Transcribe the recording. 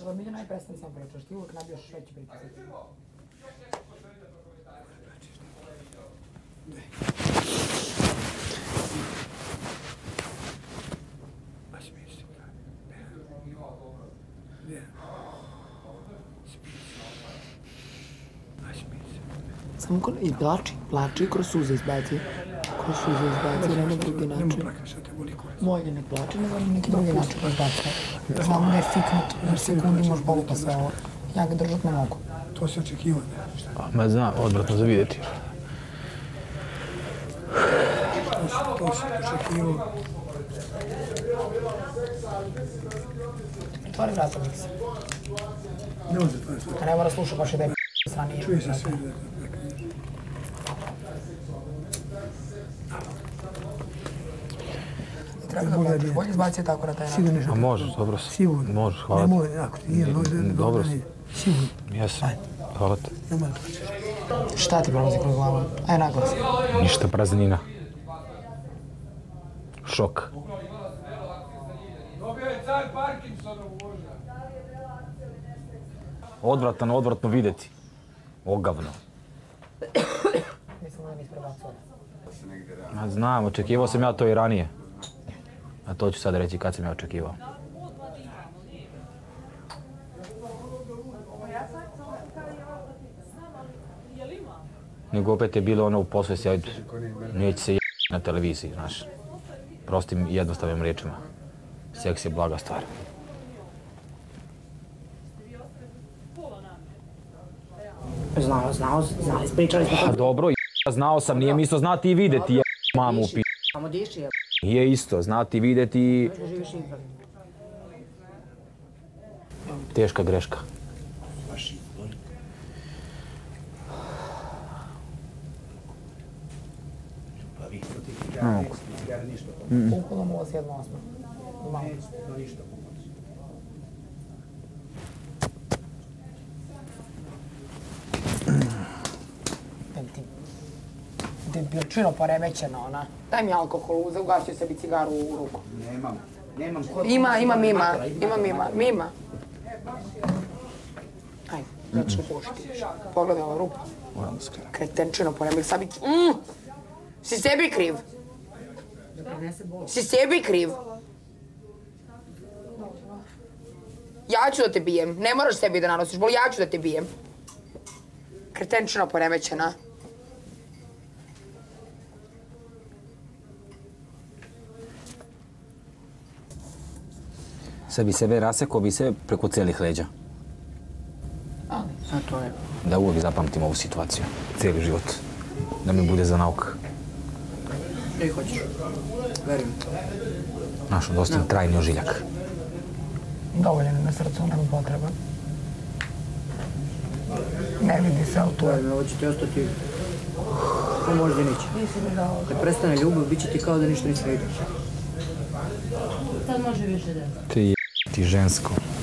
Miljana i prestani sam pričaš, ti uvijek nabijaš veći pritisak. Samo i plači kroz suze izbaci. Kroz suze izbaci, nema drugi način. Nemo plakaš, a te boli kurac. Moje ne plače, nego neki drugi način kroz baca. Znam da je fiknut, u sekundi možeš boluta sve ovo. Ja ga držat ne mogu. To se očekivao, ne, šta? Ma znam, odvratno za vidjeti. To se očekivao. Otvori vrata, Miksa. Ne može to je sve. A ne mora sluša baš i da je sranije. Čuje se sve da Treba da plačeš, bolje izbaci tako na taj način. sigurno. A možeš, dobro si. Sigurno. Možeš, hvala Ne ti. može, ako ti nije Dobro si. sigurno. Jesam. Hvala ti. Nemoj da plaćeš. Šta ti prolazi kroz glavu? Aj naglas. Ništa, praznina. Šok. Odvratno vidjeti. Ogavno. Mislim da mi isprebacuo. Ma znam, očekivao sam ja to i ranije. A to ću sad reći kad sam ja očekivao. Nego opet je bilo ono u posvesti, ajde, neće se na televiziji, znaš. Prostim i jednostavnim riječima. Seks je blaga stvar. Znao, ispričali smo Pa dobro, znao sam, nije mi isto znati i vidjeti mamu u Samo diši je. Nije isto, znati i vidjeti i... Živiš izvan. Teška greška. Uhodom ovo 7-8. Malo. Debilčino poremećena ona. Daj mi alkohol, ugasio sebi cigaru u ruku. Nemam. Ima mima. Ajde, neću pušiti više. Pogledaj ova rupa. Kretenčino poremećena. Sabi... Si sebi kriv. Si sebi kriv. Ja ću da te bijem. Ne moraš sebi da nanosiš bol, ja ću da te bijem. Kretenčino poremećena. Sad bi sebe rasekao bi se preko cijelih leđa. A to je. Da uvijek zapamtim ovu situaciju. Cijeli život. Da mi bude za nauk. Ne hoćeš. Verujem. Našo, da ostane trajni ožiljak. Dovoljan na srcu, nema potreba. Ne vidi se, ali to je. Ovo će ti ostati ko možda neće. Kad prestane ljubav, bit će ti kao da ništa nisi vidio. Sad može više da. Ti žensko.